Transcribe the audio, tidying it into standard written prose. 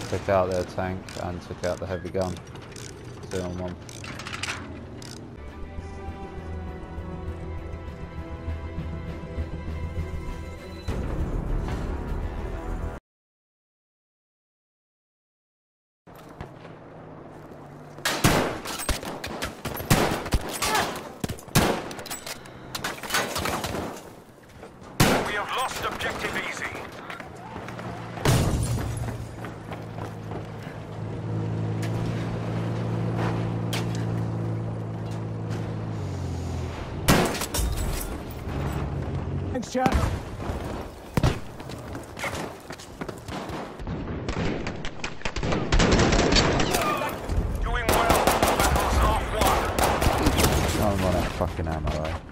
took out their tank and took out the heavy gun. 2 on 1. We have lost objective easy. Thanks, chat. Doing well. Battles half won. I'm running fucking ammo though.